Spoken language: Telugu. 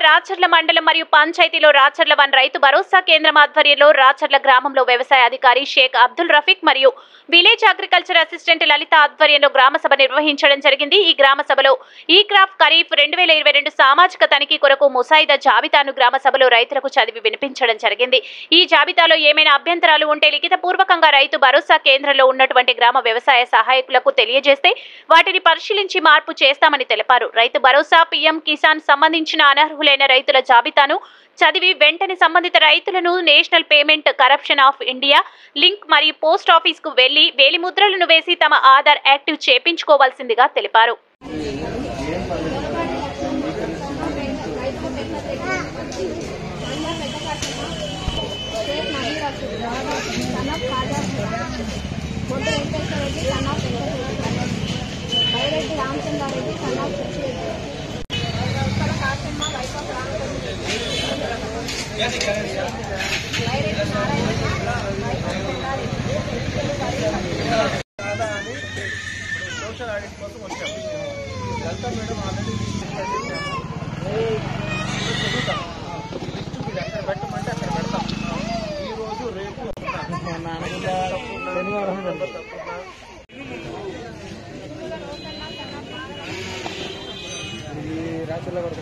రాచర్ల మండలం మరియు పంచాయతీలో రాచర్ల 1 రైతు భరోసా కేంద్రం ఆధ్వర్యంలో రాచర్ల గ్రామంలో వ్యవసాయ అధికారి షేక్ అబ్దుల్ రఫీక్ మరియు విలేజ్ అగ్రికల్చర్ అసిస్టెంట్ లలిత ఆధ్వర్యంలో గ్రామ సభ నిర్వహించడం జరిగింది। ఈ గ్రామ సభలో ఈ క్రాప్ ఖరీఫ్ 2022 సామాజిక తనిఖీ కొరకు ముసాయిదా జాబితాను గ్రామ సభలో రైతులకు చదివి వినిపించడం జరిగింది। ఈ జాబితాలో ఏమైనా అభ్యంతరాలు ఉంటే లిఖితపూర్వకంగా రైతు భరోసా కేంద్రంలో ఉన్నటువంటి గ్రామ వ్యవసాయ సహాయకులకు తెలియజేస్తే వాటిని పరిశీలించి మార్పు చేస్తామని తెలిపారు। రైతు భరోసా పీఎం కిసాన్ సంబంధించిన అనర్హులైన రైతుల జాబితాను చదివి వెంటనే సంబంధిత రైతులను national payment corporation of India link మరియు పోస్ట్ ఆఫీస్ కు వెళ్లి వేలిముద్రలను వేసి తమ ఆధార్ యాక్టివ్ చేయించుకోవాల్సిందిగా తెలిపారు। సోషల్ ఆడిట్ కోసం వచ్చాము। లలిత మేడం ఆల్రెడీ చదువుతాం, లిస్టు మీరు ఎక్కడ పెట్టమంటే అక్కడ పెడతాం। ఈరోజు రేపు రాష్ట్రాల వరకు